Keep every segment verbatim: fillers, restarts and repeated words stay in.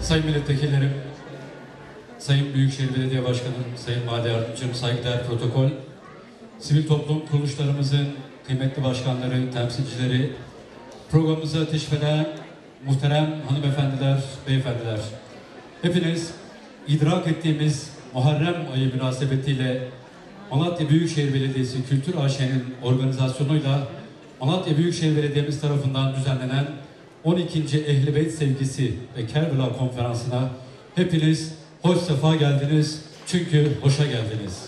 Sayın Milletvekillerim, Sayın Büyükşehir Belediye Başkanım, Sayın Vali Yardımcım, saygıdeğer protokol, sivil toplum kuruluşlarımızın kıymetli başkanları, temsilcileri, programımıza teşrif eden muhterem hanımefendiler, beyefendiler, hepiniz idrak ettiğimiz Muharrem ayı münasebetiyle Malatya Büyükşehir Belediyesi Kültür A Ş'nin organizasyonuyla Malatya Büyükşehir Belediye'miz tarafından düzenlenen on ikinci Ehl-i Beyt Sevgisi ve Kerbela Konferansı'na hepiniz hoş sefa geldiniz, çünkü hoşa geldiniz.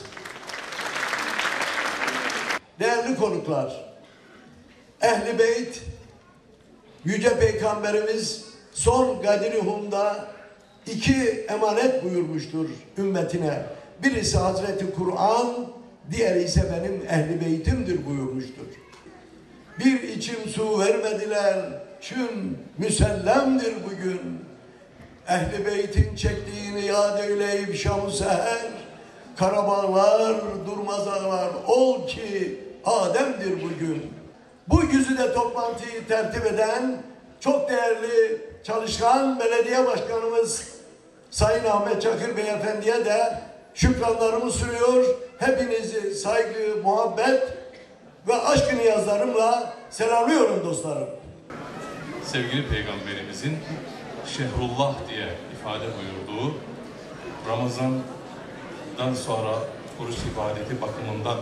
Değerli konuklar, Ehl-i Beyt, Yüce Peygamberimiz son Gadir-i iki emanet buyurmuştur ümmetine. Birisi Hazreti Kur'an, diğeri ise benim Ehl-i Beytimdir buyurmuştur. Bir içim su vermediler, çün müsellemdir bugün. Ehl-i Beyt'in çektiğini yad eyleyip şam-ı seher, Karabağlar durmaz ağlar, ol ki Adem'dir bugün. Bu güzide toplantıyı tertip eden çok değerli çalışkan belediye başkanımız Sayın Ahmet Çakır Beyefendi'ye de şükranlarımı sunuyor. Hepinizi saygı, muhabbet ve aşk niyazlarımla selamlıyorum dostlarım. Sevgili Peygamberimizin Şehrullah diye ifade buyurduğu Ramazan'dan sonra oruç ibadeti bakımından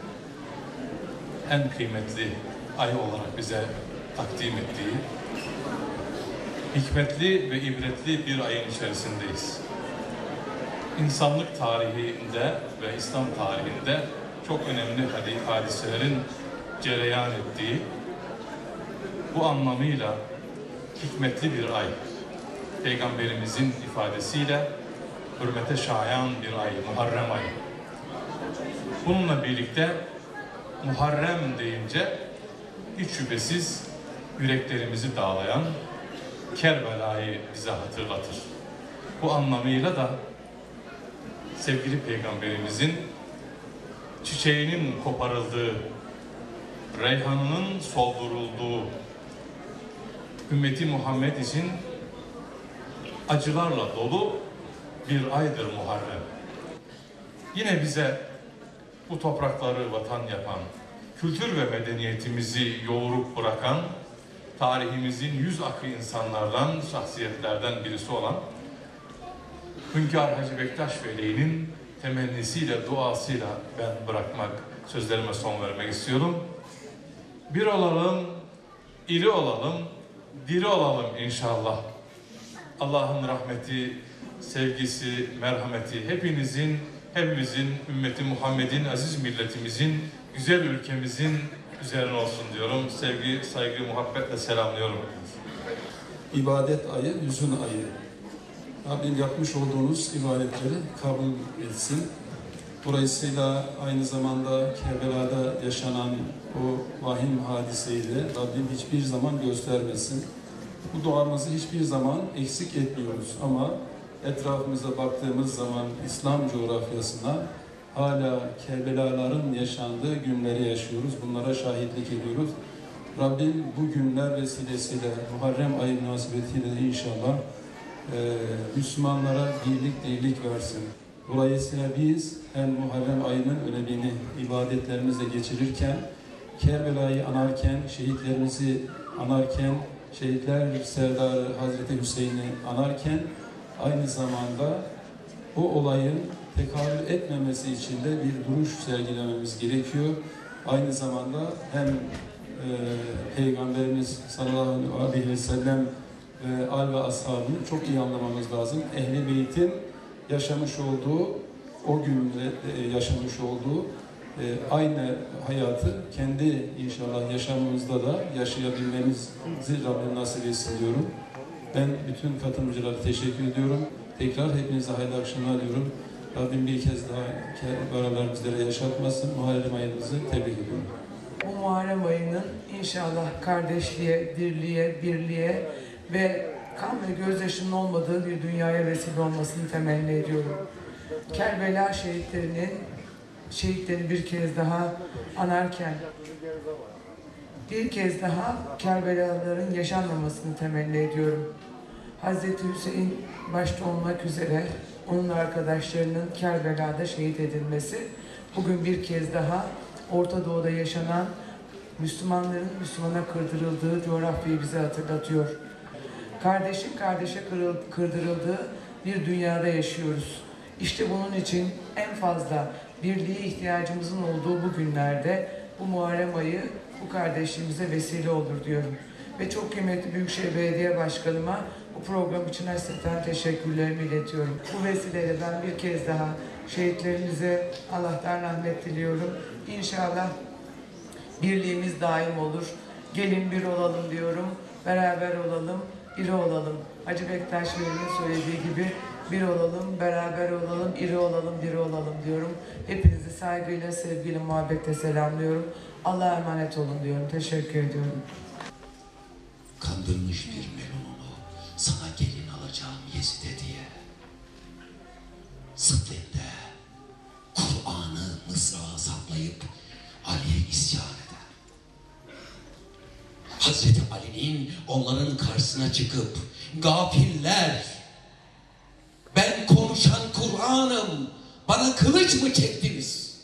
en kıymetli ay olarak bize takdim ettiği hikmetli ve ibretli bir ayın içerisindeyiz. İnsanlık tarihinde ve İslam tarihinde çok önemli hadiselerin cereyan ettiği, bu anlamıyla hikmetli bir ay. Peygamberimizin ifadesiyle hürmete şayan bir ay, Muharrem ayı. Bununla birlikte Muharrem deyince hiç şüphesiz yüreklerimizi dağlayan Kerbela'yı bize hatırlatır. Bu anlamıyla da sevgili Peygamberimizin çiçeğinin koparıldığı, reyhanının soldurulduğu, ümmeti Muhammed için acılarla dolu bir aydır Muharrem. Yine bize bu toprakları vatan yapan, kültür ve medeniyetimizi yoğurup bırakan, tarihimizin yüz akı insanlardan, şahsiyetlerden birisi olan Hünkâr Hacı Bektaş Veli'nin temennisiyle, duasıyla ben bırakmak, sözlerime son vermek istiyorum. Bir olalım, iri olalım, diri olalım inşallah. Allah'ın rahmeti, sevgisi, merhameti hepinizin, hepimizin, ümmeti Muhammed'in, aziz milletimizin, güzel ülkemizin üzerine olsun diyorum. Sevgi, saygı, muhabbetle selamlıyorum. İbadet ayı, hüzün ayı. Rabbim yapmış olduğunuz ibadetleri kabul etsin. Dolayısıyla aynı zamanda Kerbela'da yaşanan o vahim hadiseyi de Rabbim hiçbir zaman göstermesin. Bu duamızı hiçbir zaman eksik etmiyoruz ama etrafımıza baktığımız zaman İslam coğrafyasına hala Kerbelaların yaşandığı günleri yaşıyoruz. Bunlara şahitlik ediyoruz. Rabbim bu günler vesilesiyle Muharrem ayı münasebetiyle de inşallah e, Müslümanlara birlik dirlik versin. Dolayısıyla biz hem Muharrem ayının önemini ibadetlerimizle geçirirken, Kerbela'yı anarken, şehitlerimizi anarken, şehitler Serdarı Hazreti Hüseyin'i anarken aynı zamanda o olayın tekrar etmemesi için de bir duruş sergilememiz gerekiyor. Aynı zamanda hem e, Peygamberimiz sallallahu aleyhi ve sellem ve al ve ashabını çok iyi anlamamız lazım. Ehl-i Beyt'in yaşamış olduğu, o günde yaşamış olduğu e, aynı hayatı kendi inşallah yaşamımızda da yaşayabilmemizi Rabbim nasip etsin diyorum. Ben bütün katılımcılara teşekkür ediyorum. Tekrar hepinize hayırlı akşamlar diyorum. Rabbim bir kez daha Kerbelalar bizlere yaşatmasın. Muharrem ayımızı tebrik ediyorum. Bu Muharrem ayının inşallah kardeşliğe, dirliğe, birliğe ve kan ve gözyaşının olmadığı bir dünyaya vesile olmasını temenni ediyorum. Kerbela şehitlerinin şehitlerini bir kez daha anarken bir kez daha Kerbelaların yaşanmamasını temenni ediyorum. Hazreti Hüseyin başta olmak üzere onun arkadaşlarının Kerbela'da şehit edilmesi bugün bir kez daha Orta Doğu'da yaşanan Müslümanların Müslümana kırdırıldığı coğrafyayı bize hatırlatıyor. Kardeşin kardeşe kırdırıldığı bir dünyada yaşıyoruz. İşte bunun için en fazla birliğe ihtiyacımızın olduğu bu günlerde bu Muharrem ayı bu kardeşliğimize vesile olur diyorum. Ve çok kıymetli Büyükşehir Belediye Başkanıma bu program için hasreten teşekkürlerimi iletiyorum. Bu vesileyle ben bir kez daha şehitlerimize Allah'tan rahmet diliyorum. İnşallah birliğimiz daim olur. Gelin bir olalım diyorum. Beraber olalım, iri olalım. Hacı Bektaş Veli'nin söylediği gibi bir olalım, beraber olalım, iri olalım, diri olalım diyorum. Hepinizi saygıyla, sevgiyle, muhabbetle selamlıyorum. Allah'a emanet olun diyorum. Teşekkür ediyorum. Kandırmış bir melununu sana gelin alacağım Yezide diye. Sıddinde Kur'an'ı mızrağa saplayıp Ali'ye isyan eden. Hazreti Ali'nin onların karşısına çıkıp gafiller, ben konuşan Kur'an'ım, bana kılıç mı çektiniz?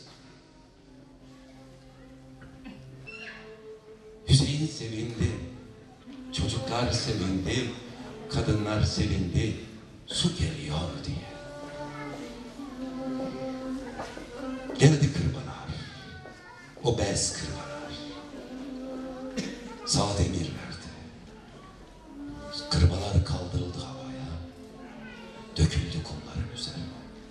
Hüseyin sevindi, çocuklar sevindi, kadınlar sevindi, su geliyor diye. Geldi Kırbalar, o bez Kırbalar, sağ demir verdi. Kırbalar kaldırıldı havaya, döküldü kumların üzerine.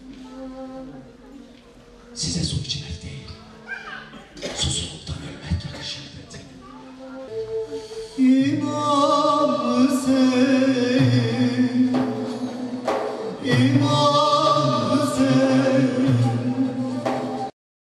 Size su içmek değil, susuzluktan ölmek yakışır dedi. İmam Hüseyin